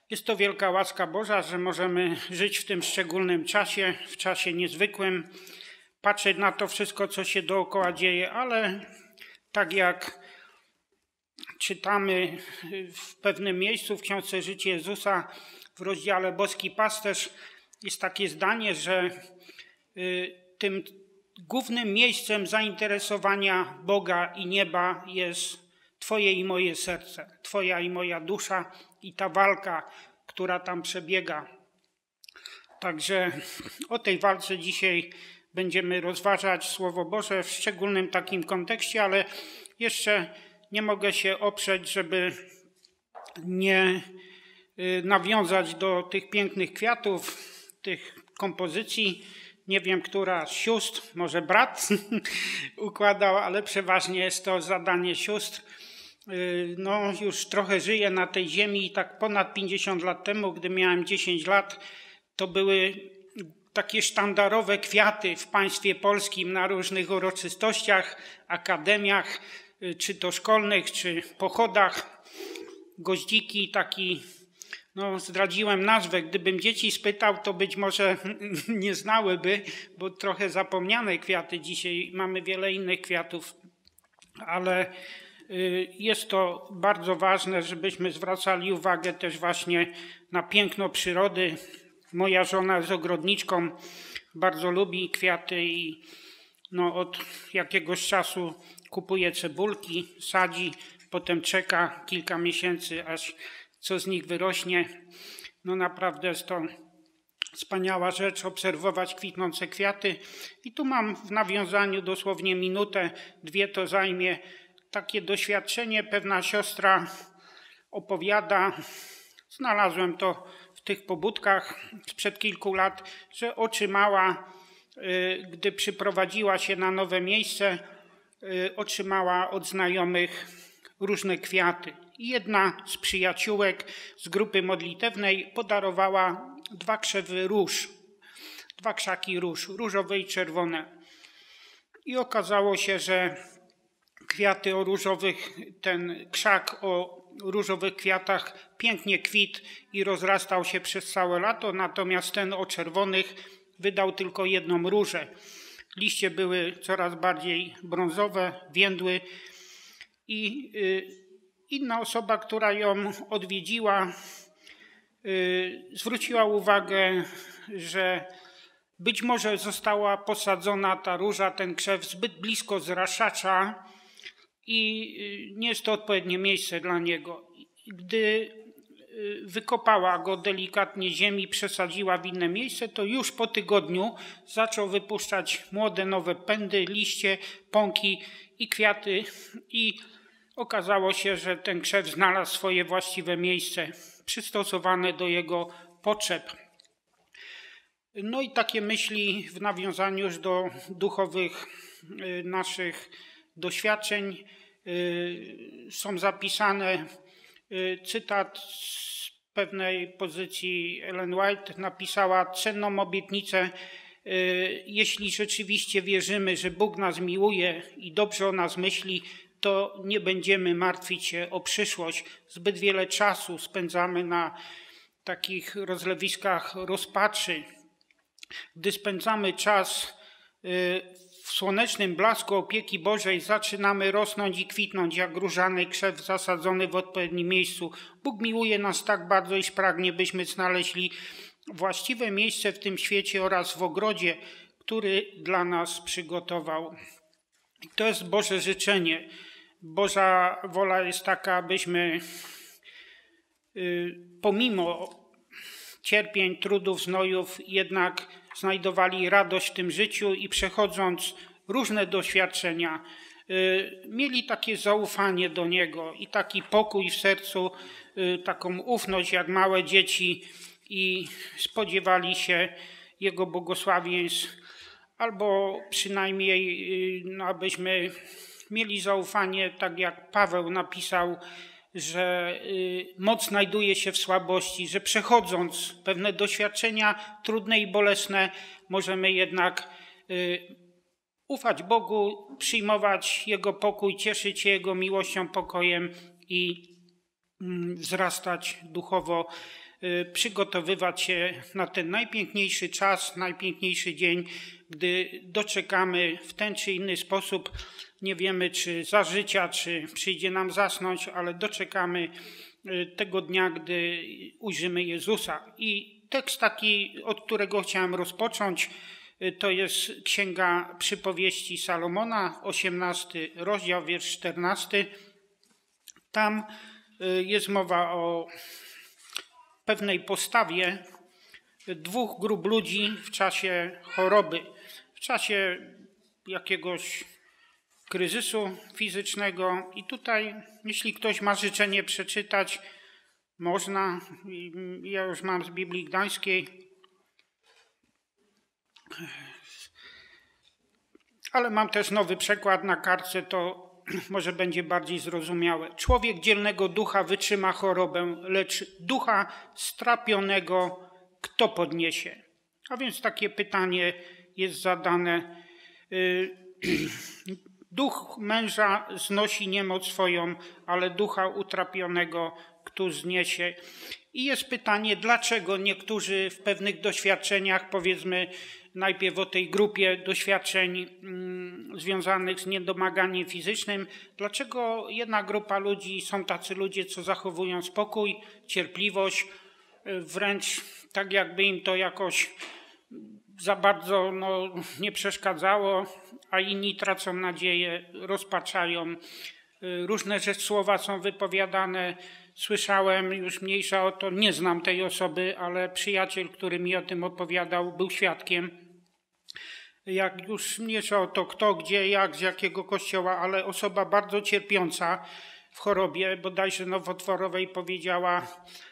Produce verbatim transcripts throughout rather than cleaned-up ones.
Jest to wielka łaska Boża, że możemy żyć w tym szczególnym czasie, w czasie niezwykłym, patrzeć na to wszystko, co się dookoła dzieje, ale tak jak czytamy w pewnym miejscu w książce Życie Jezusa w rozdziale Boski Pasterz, jest takie zdanie, że tym głównym miejscem zainteresowania Boga i nieba jest Twoje i moje serce, Twoja i moja dusza i ta walka, która tam przebiega. Także o tej walce dzisiaj będziemy rozważać Słowo Boże w szczególnym takim kontekście, ale jeszcze nie mogę się oprzeć, żeby nie nawiązać do tych pięknych kwiatów, tych kompozycji. Nie wiem, która z sióstr, może brat układał, ale przeważnie jest to zadanie sióstr. No, już trochę żyję na tej ziemi i tak ponad pięćdziesiąt lat temu, gdy miałem dziesięć lat, to były takie sztandarowe kwiaty w państwie polskim na różnych uroczystościach, akademiach, czy to szkolnych, czy pochodach. Goździki, taki, no zdradziłem nazwę, gdybym dzieci spytał, to być może nie znałyby, bo trochę zapomniane kwiaty. Dzisiaj mamy wiele innych kwiatów, ale jest to bardzo ważne, żebyśmy zwracali uwagę też właśnie na piękno przyrody. Moja żona jest ogrodniczką, bardzo lubi kwiaty i no, od jakiegoś czasu kupuje cebulki, sadzi, potem czeka kilka miesięcy, aż co z nich wyrośnie. No naprawdę jest to wspaniała rzecz, obserwować kwitnące kwiaty. I tu mam w nawiązaniu dosłownie minutę, dwie to zajmie, takie doświadczenie. Pewna siostra opowiada, znalazłem to w tych pobudkach sprzed kilku lat, że otrzymała, gdy przyprowadziła się na nowe miejsce, otrzymała od znajomych różne kwiaty. Jedna z przyjaciółek z grupy modlitewnej podarowała dwa krzewy róż, dwa krzaki róż, różowe i czerwone. I okazało się, że kwiaty o różowych, ten krzak o różowych kwiatach pięknie kwitł i rozrastał się przez całe lato, natomiast ten o czerwonych wydał tylko jedną różę. Liście były coraz bardziej brązowe, więdły i inna osoba, która ją odwiedziła, zwróciła uwagę, że być może została posadzona ta róża, ten krzew zbyt blisko zraszacza i nie jest to odpowiednie miejsce dla niego. Gdy wykopała go delikatnie ziemi, przesadziła w inne miejsce, to już po tygodniu zaczął wypuszczać młode, nowe pędy, liście, pąki i kwiaty i okazało się, że ten krzew znalazł swoje właściwe miejsce, przystosowane do jego potrzeb. No i takie myśli w nawiązaniu już do duchowych naszych doświadczeń są zapisane. Cytat z pewnej pozycji Ellen White napisała cenną obietnicę. Jeśli rzeczywiście wierzymy, że Bóg nas miłuje i dobrze o nas myśli, to nie będziemy martwić się o przyszłość. Zbyt wiele czasu spędzamy na takich rozlewiskach rozpaczy. Gdy spędzamy czas w słonecznym blasku opieki Bożej, zaczynamy rosnąć i kwitnąć jak różany krzew zasadzony w odpowiednim miejscu. Bóg miłuje nas tak bardzo, iż pragnie, byśmy znaleźli właściwe miejsce w tym świecie oraz w ogrodzie, który dla nas przygotował. To jest Boże życzenie. Boża wola jest taka, abyśmy pomimo cierpień, trudów, znojów jednak znajdowali radość w tym życiu i przechodząc różne doświadczenia, mieli takie zaufanie do Niego i taki pokój w sercu, taką ufność jak małe dzieci i spodziewali się Jego błogosławieństw, albo przynajmniej no, abyśmy mieli zaufanie, tak jak Paweł napisał, że moc znajduje się w słabości, że przechodząc pewne doświadczenia trudne i bolesne, możemy jednak ufać Bogu, przyjmować Jego pokój, cieszyć się Jego miłością, pokojem i wzrastać duchowo przygotowywać się na ten najpiękniejszy czas, najpiękniejszy dzień, gdy doczekamy w ten czy inny sposób, nie wiemy czy za życia, czy przyjdzie nam zasnąć, ale doczekamy tego dnia, gdy ujrzymy Jezusa. I tekst taki, od którego chciałem rozpocząć, to jest Księga Przypowieści Salomona, osiemnasty rozdział, wiersz czternasty. Tam jest mowa o pewnej postawie dwóch grup ludzi w czasie choroby, w czasie jakiegoś kryzysu fizycznego. I tutaj, jeśli ktoś ma życzenie przeczytać, można. Ja już mam z Biblii Gdańskiej. Ale mam też nowy przekład na kartce, to może będzie bardziej zrozumiałe. Człowiek dzielnego ducha wytrzyma chorobę, lecz ducha strapionego kto podniesie? A więc takie pytanie jest zadane. Duch męża znosi niemoc swoją, ale ducha utrapionego kto zniesie? I jest pytanie, dlaczego niektórzy w pewnych doświadczeniach, powiedzmy najpierw o tej grupie doświadczeń mm, związanych z niedomaganiem fizycznym, dlaczego jedna grupa ludzi, są tacy ludzie, co zachowują spokój, cierpliwość, wręcz tak jakby im to jakoś za bardzo no, nie przeszkadzało, a inni tracą nadzieję, rozpaczają. Różne rzecz słowa są wypowiadane. Słyszałem, już mniejsza o to, nie znam tej osoby, ale przyjaciel, który mi o tym opowiadał, był świadkiem. Jak już mniejsza o to kto, gdzie, jak, z jakiego kościoła, ale osoba bardzo cierpiąca w chorobie, bodajże nowotworowej, powiedziała,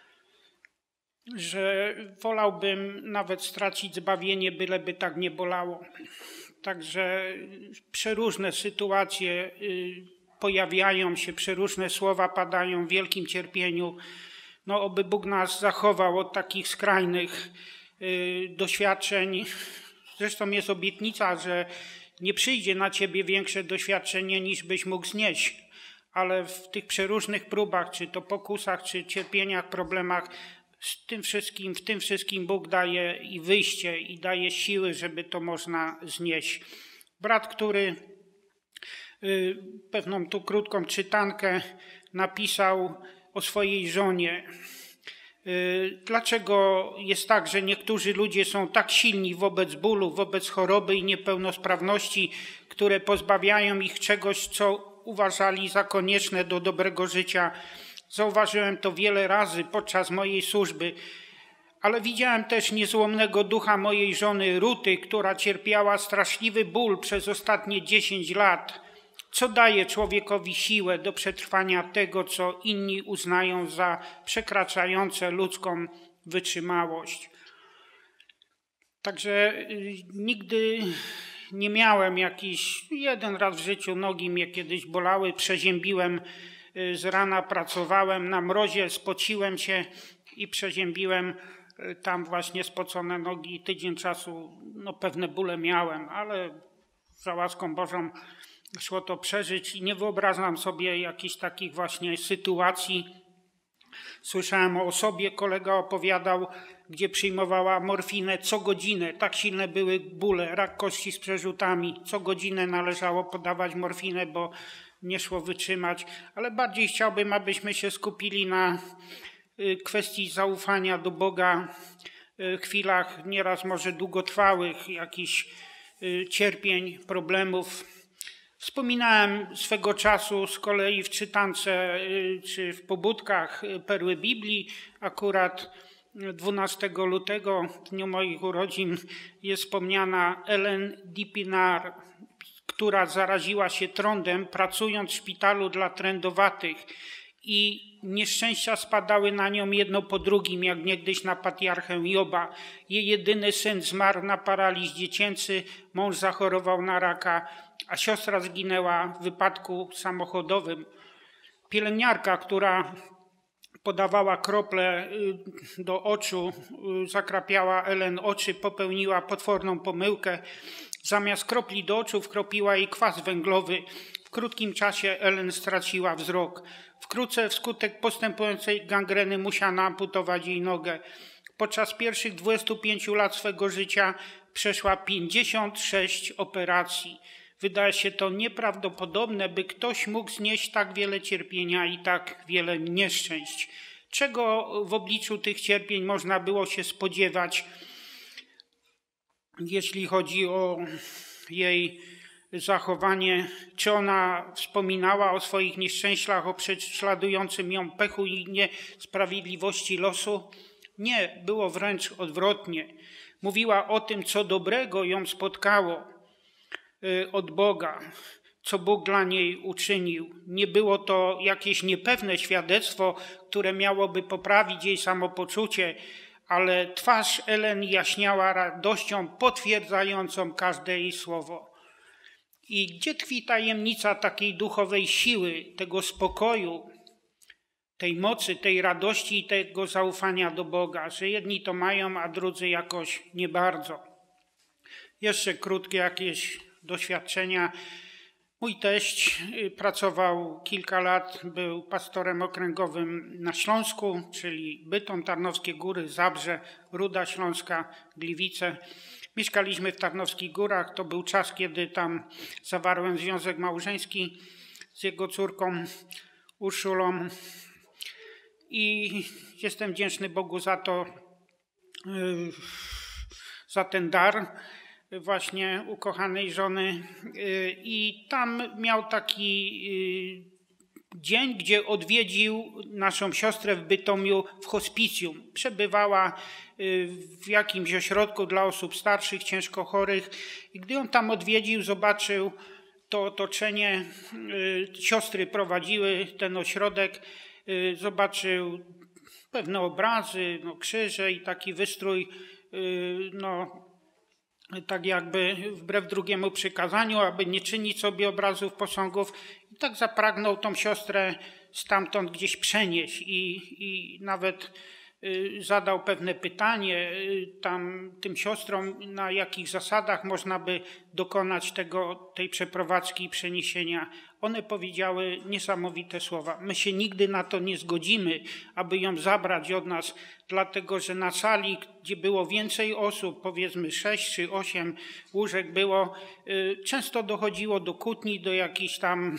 że wolałbym nawet stracić zbawienie, byleby tak nie bolało. Także przeróżne sytuacje pojawiają się, przeróżne słowa padają w wielkim cierpieniu. No, oby Bóg nas zachował od takich skrajnych y, doświadczeń. Zresztą jest obietnica, że nie przyjdzie na ciebie większe doświadczenie, niż byś mógł znieść. Ale w tych przeróżnych próbach, czy to pokusach, czy cierpieniach, problemach, z tym wszystkim, w tym wszystkim Bóg daje i wyjście, i daje siły, żeby to można znieść. Brat, który pewną tu krótką czytankę napisał o swojej żonie. Dlaczego jest tak, że niektórzy ludzie są tak silni wobec bólu, wobec choroby i niepełnosprawności, które pozbawiają ich czegoś, co uważali za konieczne do dobrego życia? Zauważyłem to wiele razy podczas mojej służby, ale widziałem też niezłomnego ducha mojej żony Ruty, która cierpiała straszliwy ból przez ostatnie dziesięć lat. Co daje człowiekowi siłę do przetrwania tego, co inni uznają za przekraczające ludzką wytrzymałość. Także nigdy nie miałem jakiś, jeden raz w życiu nogi mnie kiedyś bolały, przeziębiłem z rana, pracowałem na mrozie, spociłem się i przeziębiłem tam właśnie spocone nogi. Tydzień czasu no, pewne bóle miałem, ale za łaską Bożą szło to przeżyć i nie wyobrażam sobie jakichś takich właśnie sytuacji. Słyszałem o osobie, kolega opowiadał, gdzie przyjmowała morfinę co godzinę. Tak silne były bóle, rak kości z przerzutami. Co godzinę należało podawać morfinę, bo nie szło wytrzymać. Ale bardziej chciałbym, abyśmy się skupili na kwestii zaufania do Boga w chwilach nieraz może długotrwałych, jakichś cierpień, problemów. Wspominałem swego czasu z kolei w czytance czy w pobudkach Perły Biblii. Akurat dwunastego lutego, w dniu moich urodzin, jest wspomniana Ellen Dippinar, która zaraziła się trądem, pracując w szpitalu dla trędowatych. I nieszczęścia spadały na nią jedno po drugim, jak niegdyś na patriarchę Joba. Jej jedyny syn zmarł na paraliż dziecięcy, mąż zachorował na raka, a siostra zginęła w wypadku samochodowym. Pielęgniarka, która podawała krople do oczu, zakrapiała Ellen oczy, popełniła potworną pomyłkę. Zamiast kropli do oczu wkropiła jej kwas węglowy. W krótkim czasie Ellen straciła wzrok. Wkrótce wskutek postępującej gangreny musiano amputować jej nogę. Podczas pierwszych dwudziestu pięciu lat swego życia przeszła pięćdziesiąt sześć operacji. Wydaje się to nieprawdopodobne, by ktoś mógł znieść tak wiele cierpienia i tak wiele nieszczęść. Czego w obliczu tych cierpień można było się spodziewać, jeśli chodzi o jej zachowanie? Czy ona wspominała o swoich nieszczęściach, o prześladującym ją pechu i niesprawiedliwości losu? Nie, było wręcz odwrotnie. Mówiła o tym, co dobrego ją spotkało od Boga, co Bóg dla niej uczynił. Nie było to jakieś niepewne świadectwo, które miałoby poprawić jej samopoczucie, ale twarz Ellen jaśniała radością potwierdzającą każde jej słowo. I gdzie tkwi tajemnica takiej duchowej siły, tego spokoju, tej mocy, tej radości i tego zaufania do Boga, że jedni to mają, a drudzy jakoś nie bardzo. Jeszcze krótkie jakieś doświadczenia. Mój teść pracował kilka lat, był pastorem okręgowym na Śląsku, czyli Bytom, Tarnowskie Góry, Zabrze, Ruda Śląska, Gliwice. Mieszkaliśmy w Tarnowskich Górach. To był czas, kiedy tam zawarłem związek małżeński z jego córką Urszulą. I jestem wdzięczny Bogu za to, za ten dar właśnie ukochanej żony. I tam miał taki dzień, gdzie odwiedził naszą siostrę w Bytomiu w hospicjum. Przebywała w jakimś ośrodku dla osób starszych, ciężko chorych. I gdy ją tam odwiedził, zobaczył to otoczenie. Siostry prowadziły ten ośrodek. Zobaczył pewne obrazy, no, krzyże i taki wystrój, no, tak jakby wbrew drugiemu przykazaniu, aby nie czynić sobie obrazów, posągów. I tak zapragnął tą siostrę stamtąd gdzieś przenieść i, i nawet zadał pewne pytanie tam tym siostrom, na jakich zasadach można by dokonać tego, tej przeprowadzki i przeniesienia. One powiedziały niesamowite słowa. My się nigdy na to nie zgodzimy, aby ją zabrać od nas, dlatego że na sali, gdzie było więcej osób, powiedzmy sześć czy osiem łóżek było, często dochodziło do kłótni, do jakichś tam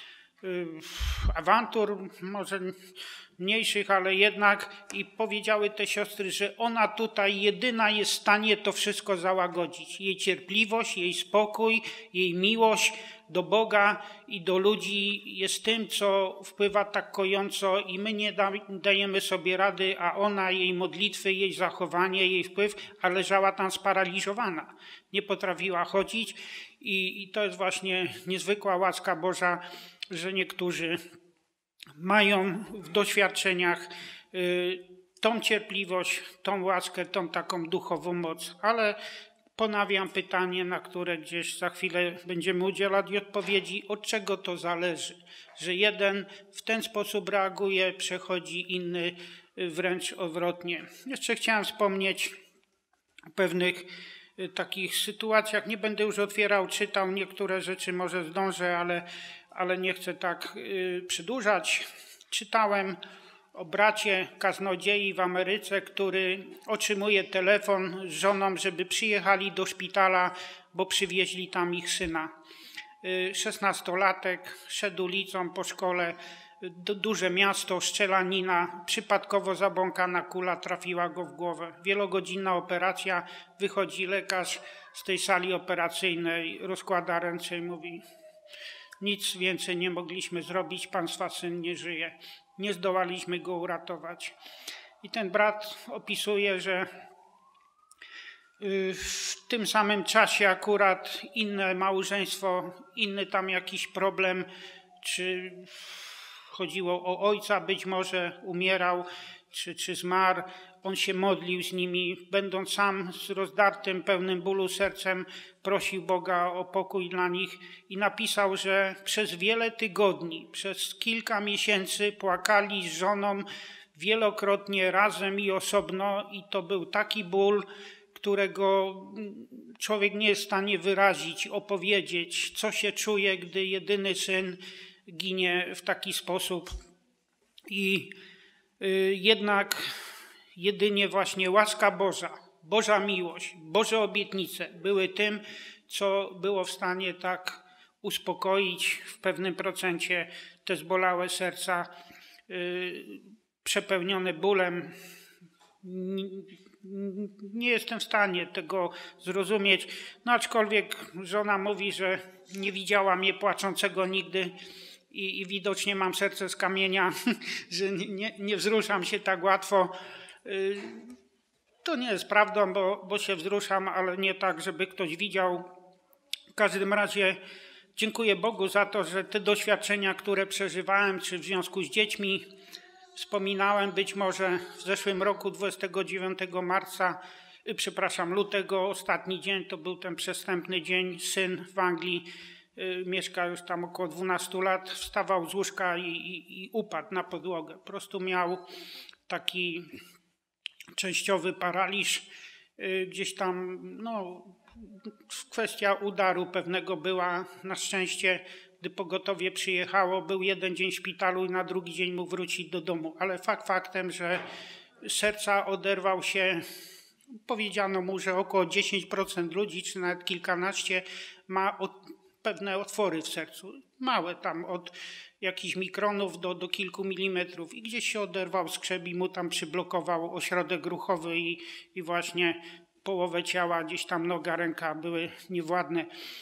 awantur, może mniejszych, ale jednak, i powiedziały te siostry, że ona tutaj jedyna jest w stanie to wszystko załagodzić. Jej cierpliwość, jej spokój, jej miłość do Boga i do ludzi jest tym, co wpływa tak kojąco i my nie dajemy sobie rady, a ona, jej modlitwy, jej zachowanie, jej wpływ, a leżała tam sparaliżowana. Nie potrafiła chodzić i, i to jest właśnie niezwykła łaska Boża, że niektórzy mają w doświadczeniach y, tą cierpliwość, tą łaskę, tą taką duchową moc. Ale ponawiam pytanie, na które gdzieś za chwilę będziemy udzielać odpowiedzi, od czego to zależy, że jeden w ten sposób reaguje, przechodzi, inny wręcz odwrotnie. Jeszcze chciałem wspomnieć o pewnych y, takich sytuacjach. Nie będę już otwierał, czytał, niektóre rzeczy może zdążę, ale ale nie chcę tak y, przedłużać. Czytałem o bracie kaznodziei w Ameryce, który otrzymuje telefon z żoną, żeby przyjechali do szpitala, bo przywieźli tam ich syna. Y, szesnastolatek szedł ulicą po szkole, du duże miasto, strzelanina, przypadkowo zabłąkana kula trafiła go w głowę. Wielogodzinna operacja, wychodzi lekarz z tej sali operacyjnej, rozkłada ręce i mówi: nic więcej nie mogliśmy zrobić, państwa syn nie żyje. Nie zdołaliśmy go uratować. I ten brat opisuje, że w tym samym czasie akurat inne małżeństwo, inny tam jakiś problem, czy chodziło o ojca, być może umierał, czy, czy zmarł. On się modlił z nimi, będąc sam z rozdartym, pełnym bólu sercem, prosił Boga o pokój dla nich i napisał, że przez wiele tygodni, przez kilka miesięcy płakali z żoną wielokrotnie razem i osobno i to był taki ból, którego człowiek nie jest w stanie wyrazić, opowiedzieć, co się czuje, gdy jedyny syn ginie w taki sposób. I jednak jedynie właśnie łaska Boża, Boża miłość, Boże obietnice były tym, co było w stanie tak uspokoić w pewnym procencie te zbolałe serca, yy, przepełnione bólem. Nie jestem w stanie tego zrozumieć, no aczkolwiek żona mówi, że nie widziała mnie płaczącego nigdy i, i widocznie mam serce z kamienia, że nie, nie wzruszam się tak łatwo. Yy, to nie jest prawdą, bo, bo się wzruszam, ale nie tak, żeby ktoś widział. W każdym razie dziękuję Bogu za to, że te doświadczenia, które przeżywałem, czy w związku z dziećmi, wspominałem być może w zeszłym roku, dwudziestego dziewiątego marca, przepraszam, lutego, ostatni dzień, to był ten przestępny dzień. Syn w Anglii, y, mieszka już tam około dwunastu lat, wstawał z łóżka i, i, i upadł na podłogę. Po prostu miał taki częściowy paraliż, y, gdzieś tam, no, kwestia udaru pewnego była. Na szczęście, gdy pogotowie przyjechało, był jeden dzień w szpitalu i na drugi dzień mógł wrócić do domu. Ale fakt faktem, że serca oderwał się, powiedziano mu, że około dziesięć procent ludzi, czy nawet kilkanaście, ma od, pewne otwory w sercu. Małe tam, od jakichś mikronów do, do kilku milimetrów. I gdzieś się oderwał skrzep i mu tam przyblokował ośrodek ruchowy i, i właśnie połowę ciała, gdzieś tam noga, ręka były niewładne.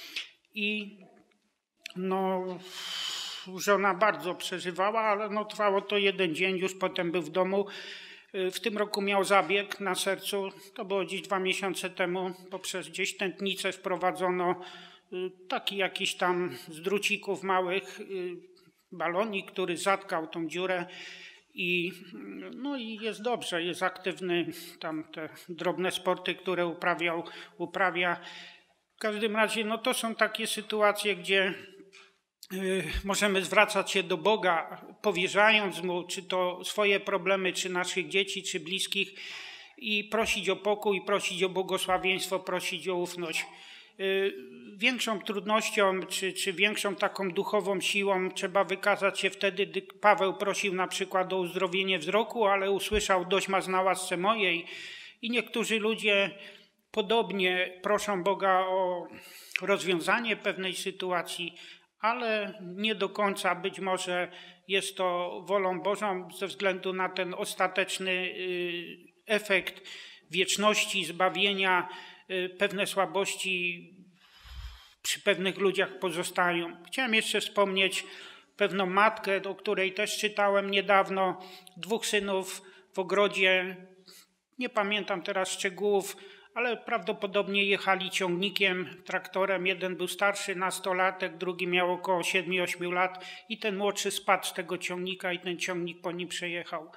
I no, żona bardzo przeżywała, ale no, trwało to jeden dzień, już potem był w domu. W tym roku miał zabieg na sercu, to było gdzieś dwa miesiące temu, poprzez gdzieś tętnicę wprowadzono taki jakiś tam z drucików małych balonik, który zatkał tą dziurę. I, no i jest dobrze, jest aktywny, tam te drobne sporty, które uprawiał, uprawia. W każdym razie no to są takie sytuacje, gdzie y, możemy zwracać się do Boga, powierzając Mu czy to swoje problemy, czy naszych dzieci, czy bliskich i prosić o pokój, prosić o błogosławieństwo, prosić o ufność. Większą trudnością, czy, czy większą taką duchową siłą trzeba wykazać się wtedy, gdy Paweł prosił na przykład o uzdrowienie wzroku, ale usłyszał: dość ma na łasce mojej. I niektórzy ludzie podobnie proszą Boga o rozwiązanie pewnej sytuacji, ale nie do końca być może jest to wolą Bożą ze względu na ten ostateczny efekt wieczności, zbawienia. Pewne słabości przy pewnych ludziach pozostają. Chciałem jeszcze wspomnieć pewną matkę, o której też czytałem niedawno. Dwóch synów w ogrodzie, nie pamiętam teraz szczegółów, ale prawdopodobnie jechali ciągnikiem, traktorem. Jeden był starszy, nastolatek, drugi miał około siedmiu ośmiu lat i ten młodszy spadł z tego ciągnika i ten ciągnik po nim przejechał.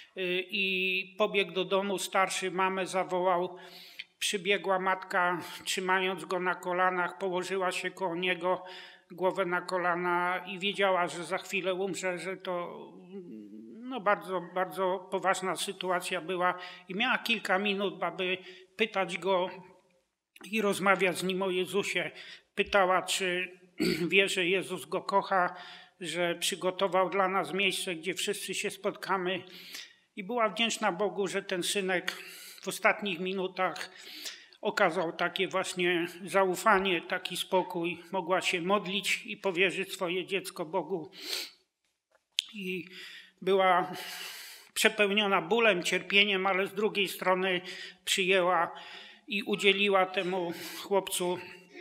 I pobiegł do domu, starszy mamę zawołał. Przybiegła matka, trzymając go na kolanach, położyła się koło niego, głowę na kolana i wiedziała, że za chwilę umrze, że to no bardzo, bardzo poważna sytuacja była i miała kilka minut, aby pytać go i rozmawiać z nim o Jezusie. Pytała, czy wie, że Jezus go kocha, że przygotował dla nas miejsce, gdzie wszyscy się spotkamy, i była wdzięczna Bogu, że ten synek w ostatnich minutach okazał takie właśnie zaufanie, taki spokój. Mogła się modlić i powierzyć swoje dziecko Bogu. I była przepełniona bólem, cierpieniem, ale z drugiej strony przyjęła i udzieliła temu chłopcu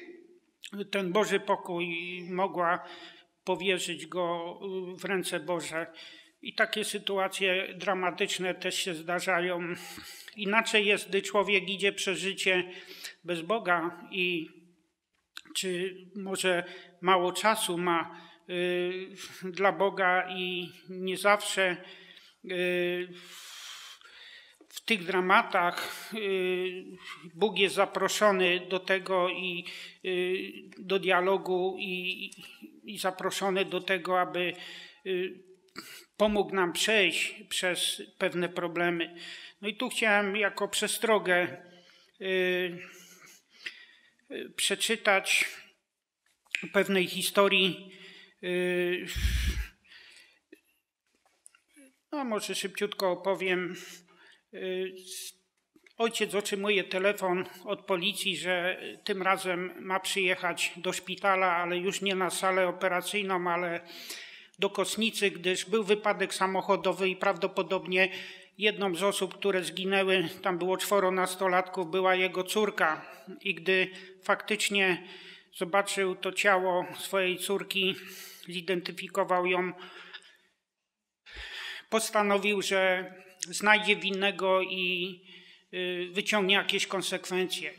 ten Boży pokój i mogła powierzyć go w ręce Boże. I takie sytuacje dramatyczne też się zdarzają. Inaczej jest, gdy człowiek idzie przez życie bez Boga i czy może mało czasu ma y, dla Boga i nie zawsze y, w tych dramatach y, Bóg jest zaproszony do tego i y, do dialogu i, i zaproszony do tego, aby y, pomógł nam przejść przez pewne problemy. No i tu chciałem jako przestrogę y, y, przeczytać pewnej historii. Y, no może szybciutko opowiem. Y, Ojciec otrzymuje telefon od policji, że tym razem ma przyjechać do szpitala, ale już nie na salę operacyjną, ale do Kosnicy, gdyż był wypadek samochodowy i prawdopodobnie jedną z osób, które zginęły, tam było czworo nastolatków, była jego córka. I gdy faktycznie zobaczył to ciało swojej córki, zidentyfikował ją, postanowił, że znajdzie winnego i wyciągnie jakieś konsekwencje.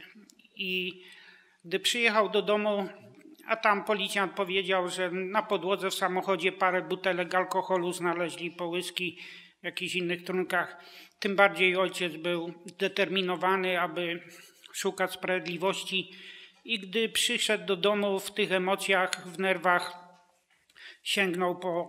I gdy przyjechał do domu, a tam policjant powiedział, że na podłodze w samochodzie parę butelek alkoholu znaleźli, po whisky, w jakichś innych trunkach. Tym bardziej ojciec był zdeterminowany, aby szukać sprawiedliwości. I gdy przyszedł do domu w tych emocjach, w nerwach, sięgnął po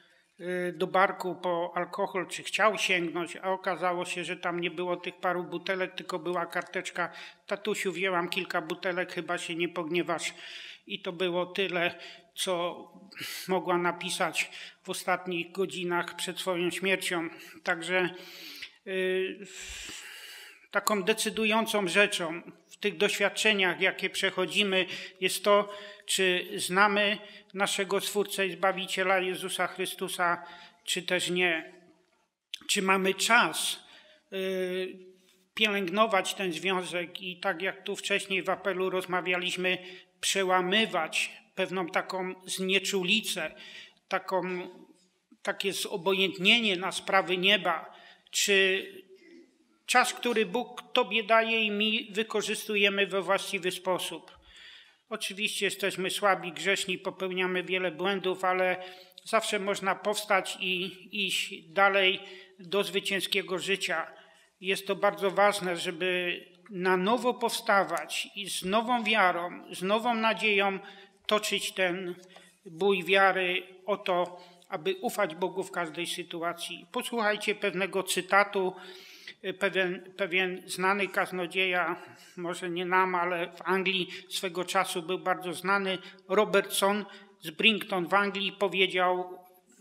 do barku po alkohol, czy chciał sięgnąć, a okazało się, że tam nie było tych paru butelek, tylko była karteczka: tatusiu, wzięłam kilka butelek, chyba się nie pogniewasz. I to było tyle, co mogła napisać w ostatnich godzinach przed swoją śmiercią. Także yy, taką decydującą rzeczą w tych doświadczeniach, jakie przechodzimy, jest to, czy znamy naszego Stwórcę i Zbawiciela Jezusa Chrystusa, czy też nie. Czy mamy czas y, pielęgnować ten związek i tak jak tu wcześniej w apelu rozmawialiśmy, przełamywać pewną taką znieczulicę, taką, takie zobojętnienie na sprawy nieba, czy czas, który Bóg Tobie daje i mi, wykorzystujemy we właściwy sposób. Oczywiście jesteśmy słabi, grzeszni, popełniamy wiele błędów, ale zawsze można powstać i iść dalej do zwycięskiego życia. Jest to bardzo ważne, żeby na nowo powstawać i z nową wiarą, z nową nadzieją toczyć ten bój wiary o to, aby ufać Bogu w każdej sytuacji. Posłuchajcie pewnego cytatu. Pewien, pewien znany kaznodzieja, może nie nam, ale w Anglii swego czasu był bardzo znany, Robertson z Brington w Anglii, powiedział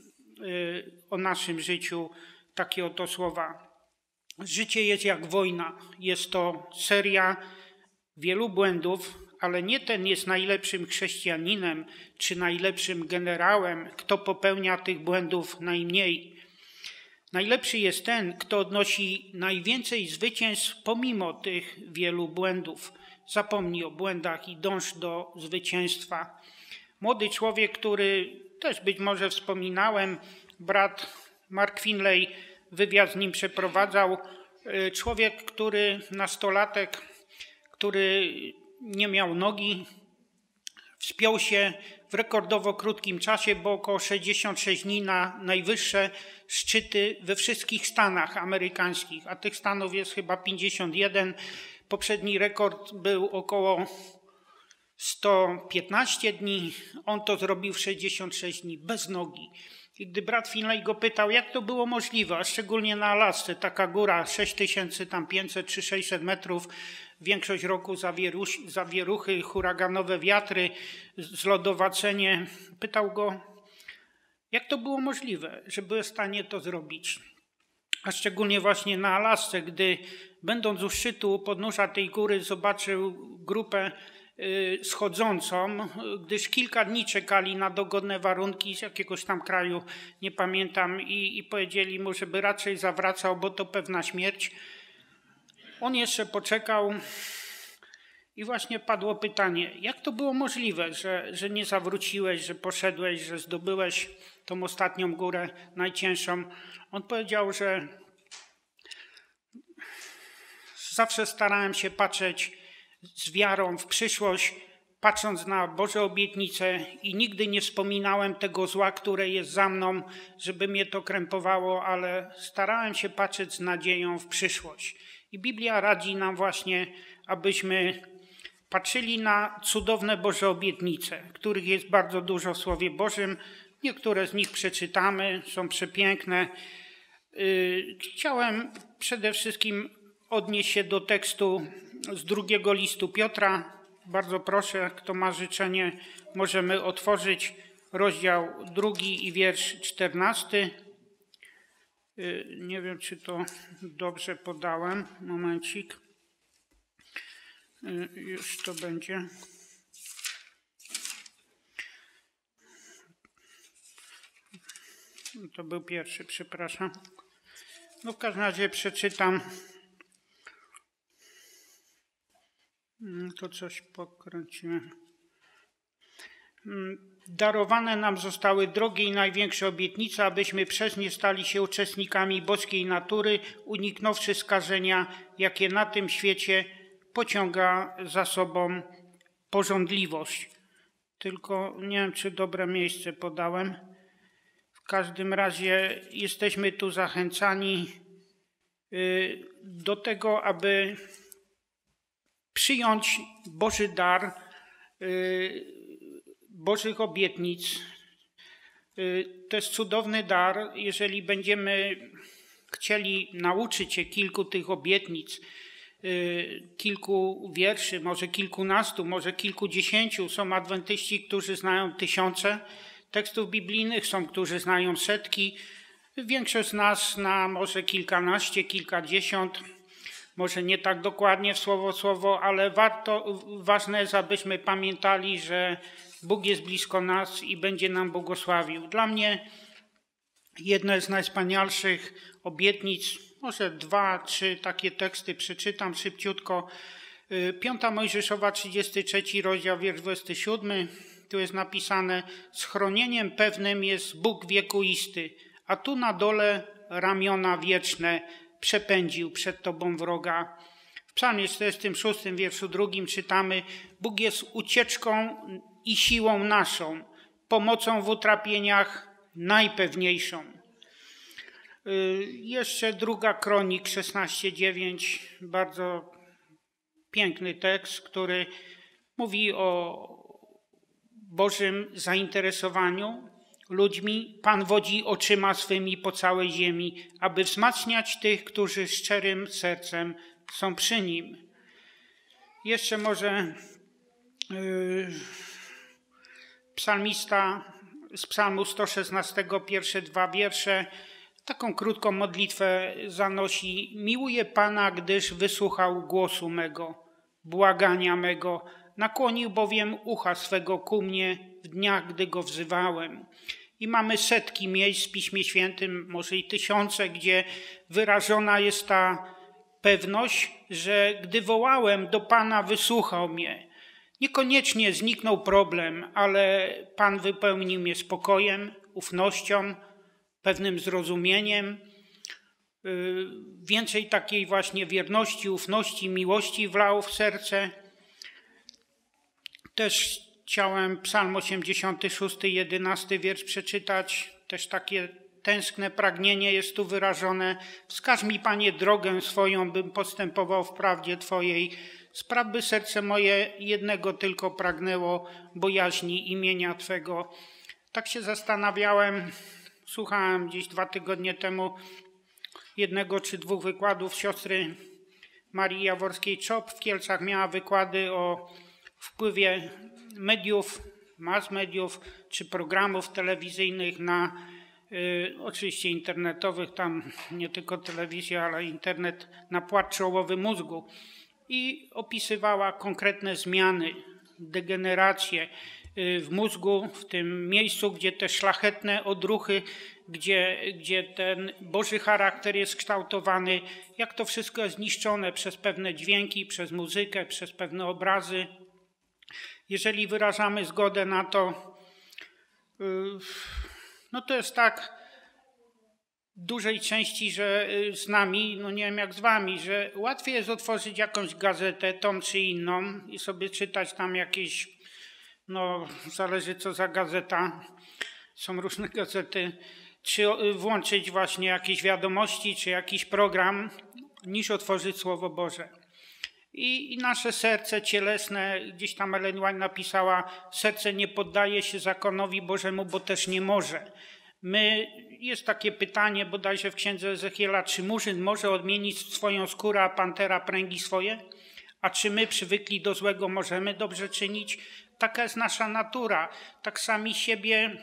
y, o naszym życiu takie oto słowa: życie jest jak wojna, jest to seria wielu błędów, ale nie ten jest najlepszym chrześcijaninem czy najlepszym generałem, kto popełnia tych błędów najmniej. Najlepszy jest ten, kto odnosi najwięcej zwycięstw pomimo tych wielu błędów. Zapomnij o błędach i dąż do zwycięstwa. Młody człowiek, który też być może wspominałem, brat Mark Finlay, wywiad z nim przeprowadzał. Człowiek, który, nastolatek, który nie miał nogi, wspiął się w rekordowo krótkim czasie, bo około sześćdziesiąt sześć dni na najwyższe szczyty we wszystkich Stanach amerykańskich, a tych stanów jest chyba pięćdziesiąt jeden. Poprzedni rekord był około sto piętnaście dni. On to zrobił w sześćdziesiąt sześć dni bez nogi. I gdy brat Finlay go pytał, jak to było możliwe, a szczególnie na Alasce, taka góra sześć tysięcy pięćset czy sześćset metrów, większość roku zawieruchy, huraganowe wiatry, zlodowacenie. Pytał go, jak to było możliwe, że były w stanie to zrobić. A szczególnie właśnie na Alasce, gdy będąc u szczytu, u podnóża tej góry, zobaczył grupę schodzącą, gdyż kilka dni czekali na dogodne warunki z jakiegoś tam kraju, nie pamiętam, i, i powiedzieli mu, żeby raczej zawracał, bo to pewna śmierć. On jeszcze poczekał i właśnie padło pytanie, jak to było możliwe, że, że nie zawróciłeś, że poszedłeś, że zdobyłeś tą ostatnią górę, najcięższą. On powiedział, że zawsze starałem się patrzeć z wiarą w przyszłość, patrząc na Boże obietnice i nigdy nie wspominałem tego zła, które jest za mną, żeby mnie to krępowało, ale starałem się patrzeć z nadzieją w przyszłość. I Biblia radzi nam właśnie, abyśmy patrzyli na cudowne Boże obietnice, których jest bardzo dużo w Słowie Bożym. Niektóre z nich przeczytamy, są przepiękne. Chciałem przede wszystkim odnieść się do tekstu z drugiego listu Piotra. Bardzo proszę, kto ma życzenie, możemy otworzyć rozdział drugi i wiersz czternasty. Nie wiem, czy to dobrze podałem. Momencik. Już to będzie. To był pierwszy, przepraszam. No w każdym razie przeczytam. To coś pokręciłem. Darowane nam zostały drogie i największe obietnice, abyśmy przez nie stali się uczestnikami boskiej natury, uniknąwszy skażenia, jakie na tym świecie pociąga za sobą pożądliwość. Tylko nie wiem, czy dobre miejsce podałem. W każdym razie jesteśmy tu zachęcani do tego, aby przyjąć Boży dar, Bożych obietnic. To jest cudowny dar, jeżeli będziemy chcieli nauczyć się kilku tych obietnic, kilku wierszy, może kilkunastu, może kilkudziesięciu. Są adwentyści, którzy znają tysiące tekstów biblijnych, są, którzy znają setki. Większość z nas zna może kilkanaście, kilkadziesiąt, może nie tak dokładnie w słowo słowo, ale warto, ważne jest, abyśmy pamiętali, że Bóg jest blisko nas i będzie nam błogosławił. Dla mnie jedne z najwspanialszych obietnic, może dwa, trzy takie teksty przeczytam szybciutko. Piąta Mojżeszowa, trzydziesty trzeci rozdział, wiersz dwudziesty siódmy. Tu jest napisane: schronieniem pewnym jest Bóg wiekuisty, a tu na dole ramiona wieczne przepędził przed tobą wroga. W psalmie czterdziestym szóstym, wierszu drugim czytamy: Bóg jest ucieczką i siłą naszą, pomocą w utrapieniach najpewniejszą. Jeszcze druga Kronik szesnaście dziewięć, bardzo piękny tekst, który mówi o Bożym zainteresowaniu ludźmi. Pan wodzi oczyma swymi po całej ziemi, aby wzmacniać tych, którzy szczerym sercem są przy Nim. Jeszcze może yy, psalmista z psalmu sto szesnastego, pierwsze dwa wiersze, taką krótką modlitwę zanosi. Miłuję Pana, gdyż wysłuchał głosu mego, błagania mego. Nakłonił bowiem ucha swego ku mnie w dniach, gdy go wzywałem. I mamy setki miejsc w Piśmie Świętym, może i tysiące, gdzie wyrażona jest ta pewność, że gdy wołałem do Pana, wysłuchał mnie. Niekoniecznie zniknął problem, ale Pan wypełnił mnie spokojem, ufnością, pewnym zrozumieniem. Więcej takiej właśnie wierności, ufności, miłości wlał w serce. Też chciałem Psalm osiemdziesiąty szósty, jedenasty wiersz przeczytać. Też takie tęskne pragnienie jest tu wyrażone. Wskaż mi, Panie, drogę swoją, bym postępował w prawdzie Twojej. Spraw, by serce moje jednego tylko pragnęło, bojaźni imienia Twego. Tak się zastanawiałem, słuchałem gdzieś dwa tygodnie temu jednego czy dwóch wykładów siostry Marii Jaworskiej-Czop w Kielcach. Miała wykłady o wpływie mediów, mass mediów czy programów telewizyjnych na, y, oczywiście internetowych, tam nie tylko telewizja, ale internet, na płat czołowy mózgu. I opisywała konkretne zmiany, degeneracje y, w mózgu, w tym miejscu, gdzie te szlachetne odruchy, gdzie, gdzie ten Boży charakter jest kształtowany, jak to wszystko jest zniszczone przez pewne dźwięki, przez muzykę, przez pewne obrazy. Jeżeli wyrażamy zgodę na to, no to jest tak w dużej części, że z nami, no nie wiem jak z wami, że łatwiej jest otworzyć jakąś gazetę, tą czy inną i sobie czytać tam jakieś, no zależy co za gazeta, są różne gazety, czy włączyć właśnie jakieś wiadomości, czy jakiś program, niż otworzyć Słowo Boże. I, I nasze serce cielesne, gdzieś tam Ellen White napisała, serce nie poddaje się zakonowi Bożemu, bo też nie może. My, jest takie pytanie bodajże w księdze Ezechiela, czy murzyn może odmienić swoją skórę, a pantera pręgi swoje? A czy my przywykli do złego możemy dobrze czynić? Taka jest nasza natura. Tak sami siebie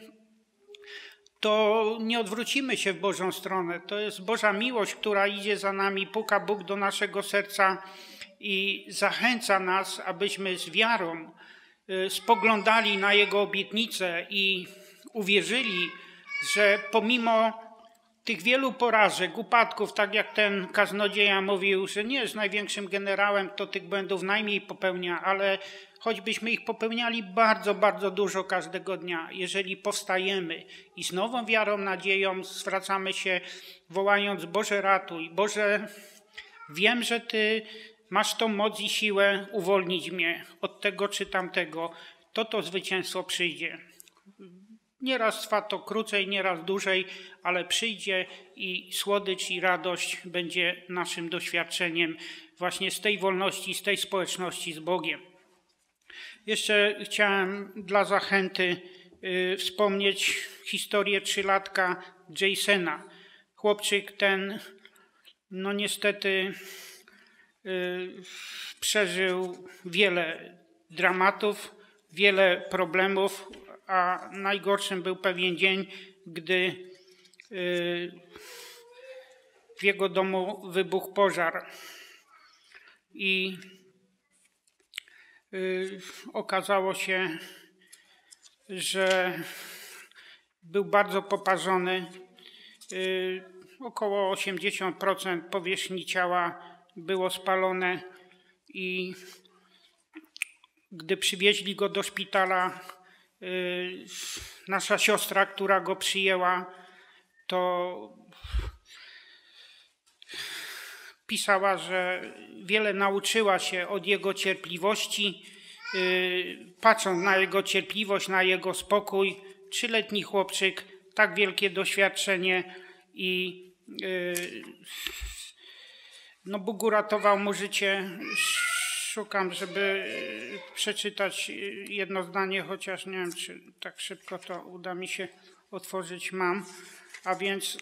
to nie odwrócimy się w Bożą stronę. To jest Boża miłość, która idzie za nami, puka Bóg do naszego serca i zachęca nas, abyśmy z wiarą spoglądali na Jego obietnice i uwierzyli, że pomimo tych wielu porażek, upadków, tak jak ten kaznodzieja mówił, że nie jest największym generałem, kto tych błędów najmniej popełnia, ale choćbyśmy ich popełniali bardzo, bardzo dużo każdego dnia, jeżeli powstajemy i z nową wiarą, nadzieją zwracamy się, wołając: Boże, ratuj, Boże, wiem, że Ty masz tą moc i siłę uwolnić mnie od tego czy tamtego, to to zwycięstwo przyjdzie. Nieraz trwa to krócej, nieraz dłużej, ale przyjdzie i słodycz i radość będzie naszym doświadczeniem właśnie z tej wolności, z tej społeczności z Bogiem. Jeszcze chciałem dla zachęty y, wspomnieć historię trzylatka Jasona. Chłopczyk ten, no niestety, y, przeżył wiele dramatów, wiele problemów, a najgorszym był pewien dzień, gdy y, w jego domu wybuchł pożar. I y, okazało się, że był bardzo poparzony. Y, około osiemdziesiąt procent powierzchni ciała było spalone i gdy przywieźli go do szpitala, y, nasza siostra, która go przyjęła, to pisała, że wiele nauczyła się od jego cierpliwości, yy, patrząc na jego cierpliwość, na jego spokój. Trzyletni chłopczyk, tak wielkie doświadczenie i yy, no Bóg uratował mu życie. Szukam, żeby przeczytać jedno zdanie, chociaż nie wiem, czy tak szybko to uda mi się otworzyć. Mam, a więc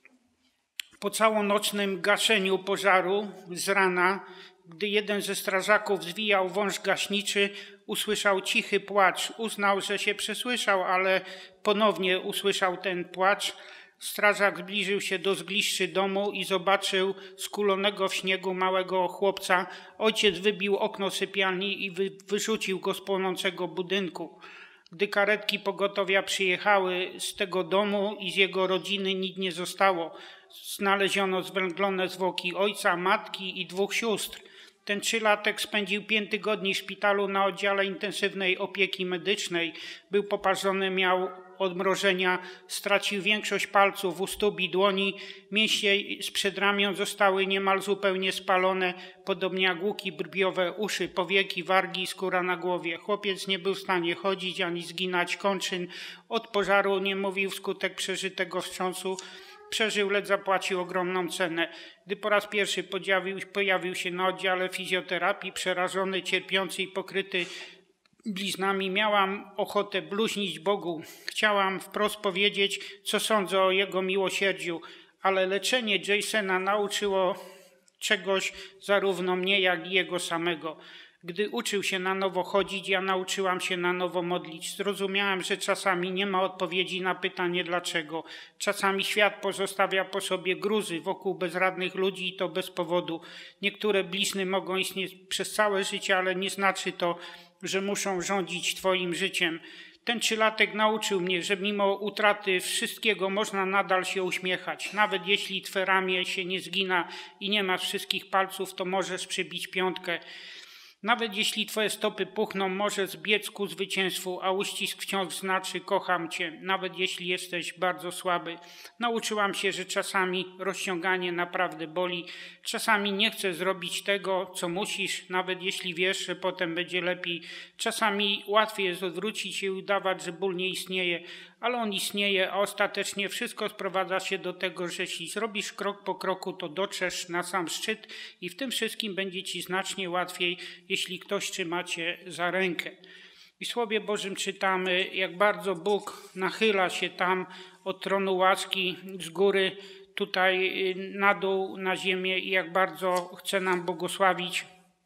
po całonocnym gaszeniu pożaru z rana, gdy jeden ze strażaków zwijał wąż gaśniczy, usłyszał cichy płacz. Uznał, że się przesłyszał, ale ponownie usłyszał ten płacz. Strażak zbliżył się do zgliszczy domu i zobaczył skulonego w śniegu małego chłopca. Ojciec wybił okno sypialni i wy, wyrzucił go z płonącego budynku. Gdy karetki pogotowia przyjechały, z tego domu i z jego rodziny nic nie zostało. Znaleziono zwęglone zwłoki ojca, matki i dwóch sióstr. Ten trzylatek spędził pięć tygodni w szpitalu na oddziale intensywnej opieki medycznej. Był poparzony, miał odmrożenia, stracił większość palców u stóp i dłoni. Mięśnie z przedramion zostały niemal zupełnie spalone, podobnie jak łuki brwiowe, uszy, powieki, wargi i skóra na głowie. Chłopiec nie był w stanie chodzić ani zginać kończyn. Od pożaru nie mówił wskutek przeżytego wstrząsu. Przeżył, lecz zapłacił ogromną cenę. Gdy po raz pierwszy pojawił, pojawił się na oddziale fizjoterapii, przerażony, cierpiący i pokryty bliznami, miałam ochotę bluźnić Bogu. Chciałam wprost powiedzieć, co sądzę o Jego miłosierdziu, ale leczenie Jasona nauczyło czegoś zarówno mnie, jak i jego samego. Gdy uczył się na nowo chodzić, ja nauczyłam się na nowo modlić. Zrozumiałam, że czasami nie ma odpowiedzi na pytanie dlaczego. Czasami świat pozostawia po sobie gruzy wokół bezradnych ludzi i to bez powodu. Niektóre blizny mogą istnieć przez całe życie, ale nie znaczy to, że muszą rządzić twoim życiem. Ten trzylatek nauczył mnie, że mimo utraty wszystkiego można nadal się uśmiechać. Nawet jeśli twe ramię się nie zgina i nie masz wszystkich palców, to możesz przybić piątkę. Nawet jeśli twoje stopy puchną, możesz zbiec ku zwycięstwu, a uścisk wciąż znaczy kocham cię, nawet jeśli jesteś bardzo słaby. Nauczyłam się, że czasami rozciąganie naprawdę boli, czasami nie chcesz zrobić tego, co musisz, nawet jeśli wiesz, że potem będzie lepiej. Czasami łatwiej jest odwrócić się i udawać, że ból nie istnieje, ale on istnieje, a ostatecznie wszystko sprowadza się do tego, że jeśli zrobisz krok po kroku, to dotrzesz na sam szczyt i w tym wszystkim będzie ci znacznie łatwiej, jeśli ktoś trzyma cię za rękę. I w Słowie Bożym czytamy, jak bardzo Bóg nachyla się tam od tronu łaski z góry tutaj na dół, na ziemię i jak bardzo chce nam błogosławić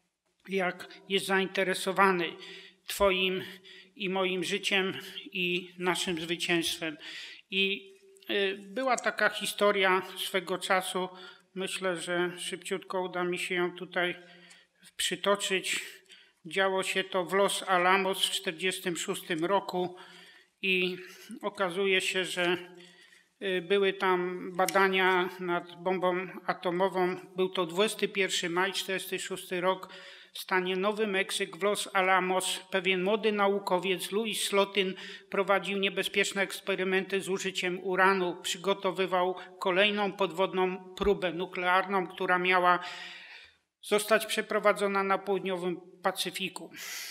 jak jest zainteresowany Twoim i moim życiem i naszym zwycięstwem. I była taka historia swego czasu, myślę, że szybciutko uda mi się ją tutaj przytoczyć. Działo się to w Los Alamos w tysiąc dziewięćset czterdziestym szóstym roku i okazuje się, że były tam badania nad bombą atomową. Był to dwudziestego pierwszego maja tysiąc dziewięćset czterdziesty szósty rok. W stanie Nowy Meksyk w Los Alamos pewien młody naukowiec Louis Slotin prowadził niebezpieczne eksperymenty z użyciem uranu. Przygotowywał kolejną podwodną próbę nuklearną, która miała zostać przeprowadzona na południowym Pacyfiku.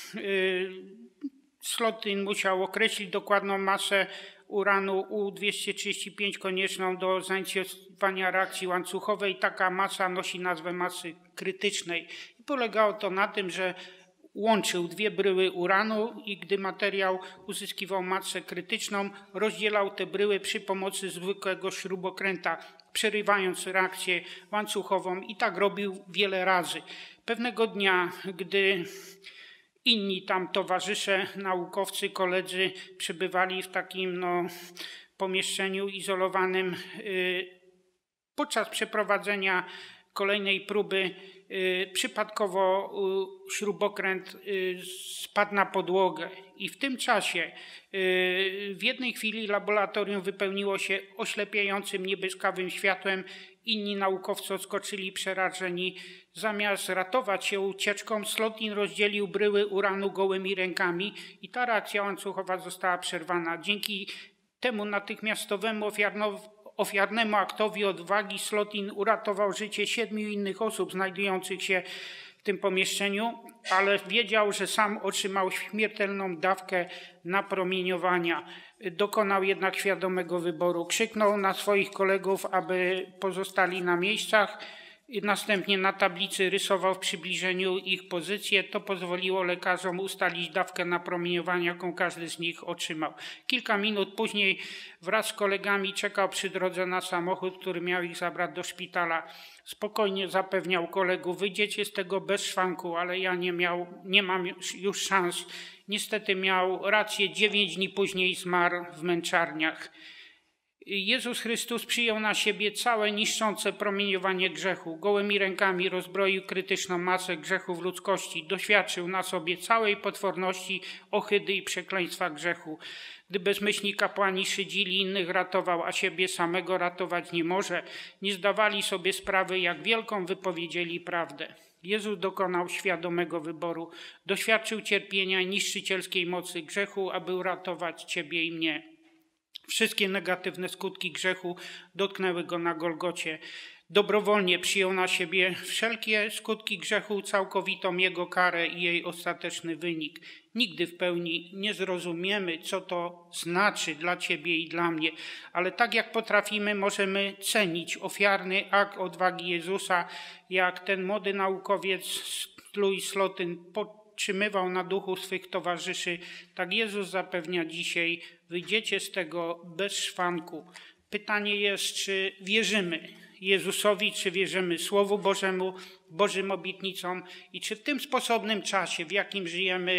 Slotin musiał określić dokładną masę uranu U dwieście trzydzieści pięć konieczną do zainicjowania reakcji łańcuchowej. Taka masa nosi nazwę masy krytycznej. I polegało to na tym, że łączył dwie bryły uranu i gdy materiał uzyskiwał masę krytyczną, rozdzielał te bryły przy pomocy zwykłego śrubokręta, przerywając reakcję łańcuchową i tak robił wiele razy. Pewnego dnia, gdy inni tam towarzysze, naukowcy, koledzy przebywali w takim no, pomieszczeniu izolowanym, podczas przeprowadzenia kolejnej próby przypadkowo śrubokręt spadł na podłogę i w tym czasie w jednej chwili laboratorium wypełniło się oślepiającym niebieskawym światłem. Inni naukowcy odskoczyli przerażeni. Zamiast ratować się ucieczką, Slotin rozdzielił bryły uranu gołymi rękami i ta reakcja łańcuchowa została przerwana. Dzięki temu natychmiastowemu ofiarnemu aktowi odwagi Slotin uratował życie siedmiu innych osób znajdujących się w tym pomieszczeniu, ale wiedział, że sam otrzymał śmiertelną dawkę napromieniowania. Dokonał jednak świadomego wyboru. Krzyknął na swoich kolegów, aby pozostali na miejscach. I następnie na tablicy rysował w przybliżeniu ich pozycję. To pozwoliło lekarzom ustalić dawkę napromieniowania, jaką każdy z nich otrzymał. Kilka minut później wraz z kolegami czekał przy drodze na samochód, który miał ich zabrać do szpitala. Spokojnie zapewniał kolegów, wyjdziecie z tego bez szwanku, ale ja nie, miał, nie mam już szans. Niestety miał rację, dziewięć dni później zmarł w męczarniach. Jezus Chrystus przyjął na siebie całe niszczące promieniowanie grzechu. Gołymi rękami rozbroił krytyczną masę grzechów ludzkości. Doświadczył na sobie całej potworności, ohydy i przekleństwa grzechu. Gdy bezmyślni kapłani szydzili, innych ratował, a siebie samego ratować nie może, nie zdawali sobie sprawy, jak wielką wypowiedzieli prawdę. Jezus dokonał świadomego wyboru. Doświadczył cierpienia i niszczycielskiej mocy grzechu, aby uratować ciebie i mnie. Wszystkie negatywne skutki grzechu dotknęły go na Golgocie. Dobrowolnie przyjął na siebie wszelkie skutki grzechu, całkowitą jego karę i jej ostateczny wynik. Nigdy w pełni nie zrozumiemy, co to znaczy dla ciebie i dla mnie, ale tak jak potrafimy, możemy cenić ofiarny akt odwagi Jezusa, jak ten młody naukowiec Louis Slotin podtrzymywał na duchu swych towarzyszy. Tak Jezus zapewnia dzisiaj, wyjdziecie z tego bez szwanku. Pytanie jest, czy wierzymy Jezusowi, czy wierzymy Słowu Bożemu, Bożym obietnicom i czy w tym sposobnym czasie, w jakim żyjemy,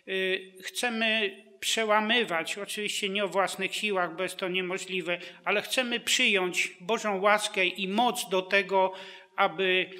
chcemy przełamywać, oczywiście nie o własnych siłach, bo jest to niemożliwe, ale chcemy przyjąć Bożą łaskę i moc do tego, aby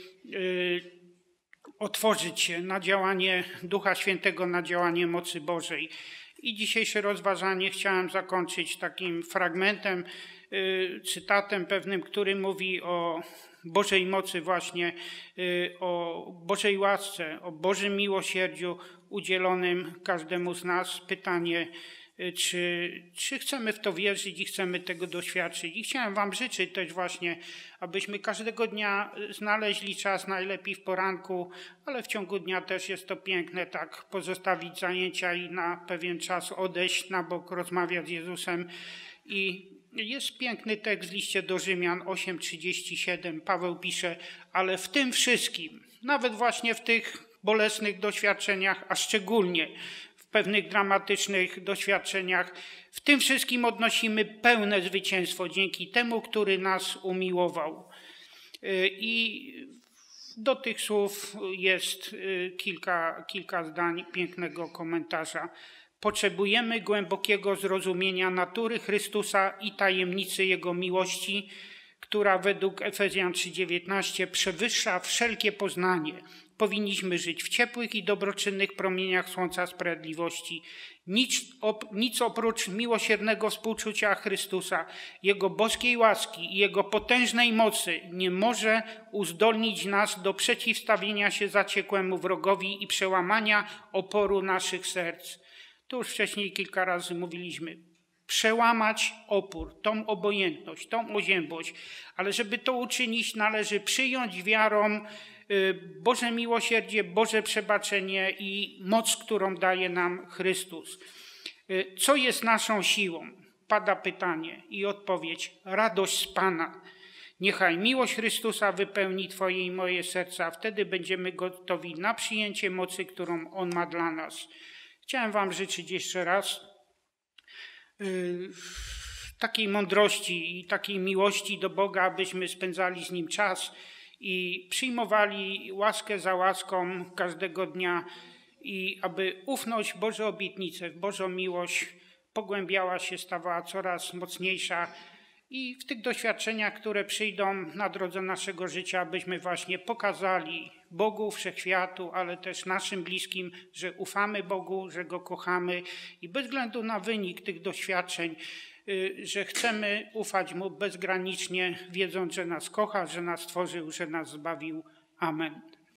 otworzyć się na działanie Ducha Świętego, na działanie mocy Bożej. I dzisiejsze rozważanie chciałem zakończyć takim fragmentem, cytatem pewnym, który mówi o Bożej mocy właśnie, o Bożej łasce, o Bożym miłosierdziu udzielonym każdemu z nas. Pytanie, czy, czy chcemy w to wierzyć i chcemy tego doświadczyć. I chciałem wam życzyć też właśnie, abyśmy każdego dnia znaleźli czas, najlepiej w poranku, ale w ciągu dnia też jest to piękne, tak pozostawić zajęcia i na pewien czas odejść na bok, rozmawiać z Jezusem. I jest piękny tekst w liście do Rzymian osiem trzydzieści siedem. Paweł pisze, ale w tym wszystkim, nawet właśnie w tych bolesnych doświadczeniach, a szczególnie w pewnych dramatycznych doświadczeniach, w tym wszystkim odnosimy pełne zwycięstwo dzięki temu, który nas umiłował. I Do tych słów jest kilka, kilka zdań pięknego komentarza. Potrzebujemy głębokiego zrozumienia natury Chrystusa i tajemnicy Jego miłości, która według Efezjan trzy dziewiętnaście przewyższa wszelkie poznanie. Powinniśmy żyć w ciepłych i dobroczynnych promieniach słońca sprawiedliwości. Nic, op, nic oprócz miłosiernego współczucia Chrystusa, Jego boskiej łaski i Jego potężnej mocy nie może uzdolnić nas do przeciwstawienia się zaciekłemu wrogowi i przełamania oporu naszych serc. Tu już wcześniej kilka razy mówiliśmy. Przełamać opór, tą obojętność, tą oziębłość, ale żeby to uczynić, należy przyjąć wiarą Boże miłosierdzie, Boże przebaczenie i moc, którą daje nam Chrystus. Co jest naszą siłą? Pada pytanie i odpowiedź. Radość z Pana. Niechaj miłość Chrystusa wypełni Twoje i moje serca, a wtedy będziemy gotowi na przyjęcie mocy, którą On ma dla nas. Chciałem Wam życzyć jeszcze raz yy, takiej mądrości i takiej miłości do Boga, abyśmy spędzali z Nim czas i przyjmowali łaskę za łaską każdego dnia i aby ufność w Boże obietnice, w Bożą miłość pogłębiała się, stawała coraz mocniejsza i w tych doświadczeniach, które przyjdą na drodze naszego życia, abyśmy właśnie pokazali Bogu, wszechświatu, ale też naszym bliskim, że ufamy Bogu, że Go kochamy i bez względu na wynik tych doświadczeń, że chcemy ufać Mu bezgranicznie, wiedząc, że nas kocha, że nas stworzył, że nas zbawił. Amen.